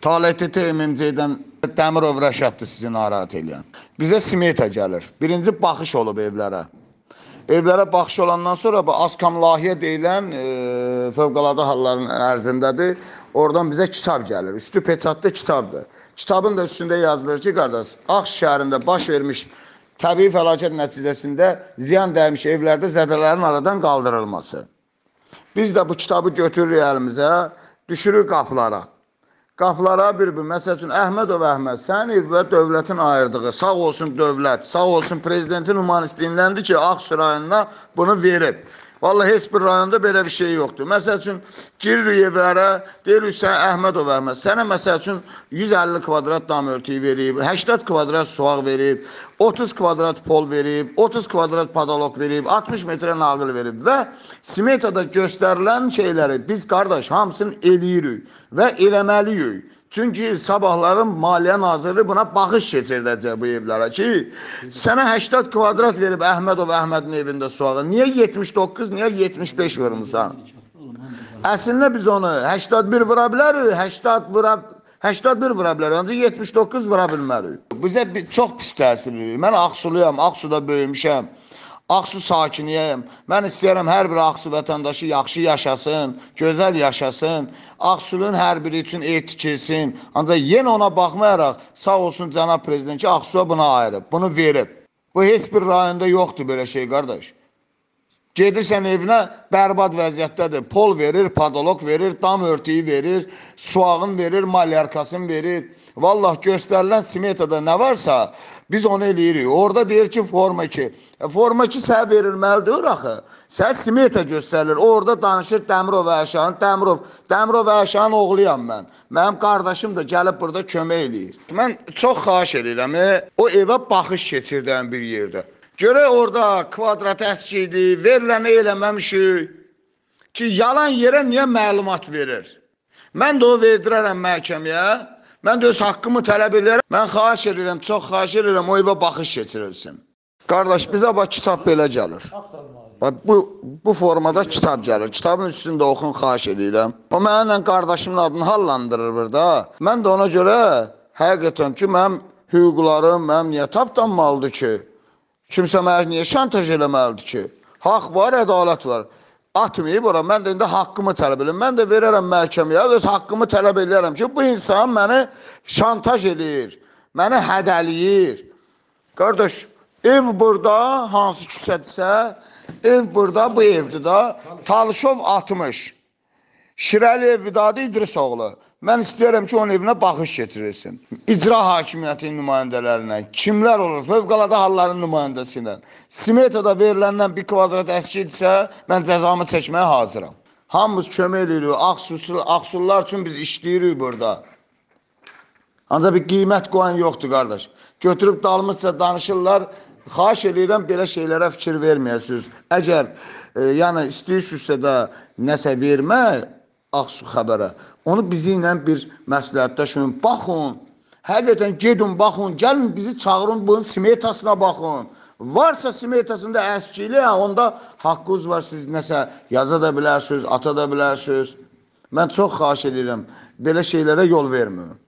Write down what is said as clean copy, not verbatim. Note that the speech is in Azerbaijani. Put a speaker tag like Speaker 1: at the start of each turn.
Speaker 1: TLTT MMC-dən Dəmirov Rəşaddır sizi narahat edən. Bizə smeta gəlir. Birinci baxış olub evlərə. Evlərə baxış olandan sonra bu Askam layihə deyilən fövqəladə halların ərzindədir. Oradan bizə kitab gəlir. Üstü peçatlı kitabdır. Kitabın da üstündə yazılır ki, qardaş, Ağsu şəhərində baş vermiş təbii fəlakət nəticəsində ziyan dəymiş evlərdə zədələrin aradan qaldırılması. Biz də bu kitabı götürürük əlimizə, düşürük qapılara. Qapılara bir-bir, məsəl üçün, Əhmədov Əhməd, sənin ev və dövlətin ayırdığı, sağ olsun dövlət, sağ olsun prezidentin humanistliğindəndir ki, Ağsu rayonuna bunu verib. Vallahi heç bir rayonda belə bir şey yoxdur. Məsəl üçün, giririk evlərə, deyirik sən Əhmədov Əhməd, sənə məsəl üçün 150 kvadrat dam örtüyü verib, 80 kvadrat suaq verib, 30 kvadrat pol verib, 30 kvadrat padalok verib, 60 metrə nağıl verib və smetada göstərilən şeyləri biz qardaş hamısını eləyirik və eləməliyik. Çünki sabahların Maliyyə Nazirliyi buna baxış keçirdəcək bu evlərə ki, sənə 80 kvadrat verib Əhmədov Əhmədin evində suağı, niyə 79, niyə 75 vermişsən? Əslində biz onu 81 vura bilərik, 81 vura bilərik, ancaq 79 vura bilmərik. Bizə çox pis təsir edir. Mən Ağsuluyam, Ağsuda böyümüşəm. Ağsu sakiniyəm. Mən istəyirəm hər bir Ağsu vətəndaşı yaxşı yaşasın, gözəl yaşasın. Ağsulun hər biri üçün ev tikilsin. Ancaq yenə ona baxmayaraq sağ olsun cənab prezident ki, Ağsuya buna ayırıb, bunu verib. Bu heç bir rayonda yoxdur belə şey qardaş. Gedirsən evinə bərbad vəziyyətdədir. Pol verir, padalok verir, dam örtüyü verir, suağın verir, malyarkasını verir. Vallahi göstərilən smetada nə varsa biz onu eləyirik. Orada deyir ki, forma 2. Forma 2 sənə verilməlidir axı. Sənə smeta göstərilir. Orada danışır Dəmirov Əşanın. Dəmirov Əşanın oğluyam mən. Mənim qardaşım da gəlib burada kömək eləyir. Mən çox xahiş edirəm, o evə baxış keçirdən bir yerdə. Görə orada kvadrat əskiydi, veriləni eləməmişik ki, yalan yerə niyə məlumat verir? Mən də o verdirərəm məhkəməyə. Mən də öz haqqımı tələb edirəm. Mən xahiş edirəm, çox xahiş edirəm, o evə baxış keçirilsin. Qardaş, bizə bax, kitab belə gəlir. Bu formada kitab gəlir. Kitabın üstündə oxun, xahiş edirəm. O mənimlə qardaşımın adını hallandırır burada. Mən də ona görə həqiqətən ki, mənim hüquqlarım, mənim niyə tapdanmalıdır ki? Kimsə mənə niyə şantaj eləməlidir ki? Haqq var, ədalət var. Atmayıb ora, mən də indi haqqımı tələb edirəm. Mən də verərəm məhkəməyə, öz haqqımı tələb edirəm ki, bu insan məni şantaj edir, məni hədəliyir. Qardaş, ev burada, hansı küçədirsə, ev burada, bu evdir da, Talışov 60, Şirəliyev Vidadi İdrisoğlu. Mən istəyirəm ki, onun evinə baxış getirilsin. İcra hakimiyyətinin nümayəndələrinə, kimlər olur, fövqəladə halların nümayəndəsi ilə. Smetada veriləndən bir kvadrat əskidirsə, mən cəzamı çəkməyə hazıram. Hamımız kömək edirik, Ağsullar üçün biz işləyirik burada. Ancaq bir qiymət qoyan yoxdur, qardaş. Götürüb dalmışsa danışırlar, xahiş edirəm, belə şeylərə fikir verməyəsiniz. Əgər yəni istəyirsinizsə də nəsə vermə, Ağsu xəbərə. Onu bizi ilə bir məsləhətləşin, baxın, həqiqətən gedin, baxın, gəlin bizi çağırın, bunun smetasına baxın. Varsa smetasında əskili, onda haqqınız var, siz nəsə yaza da bilərsiniz, ata da bilərsiniz. Mən çox xahiş edirəm, belə şeylərə yol verməyin.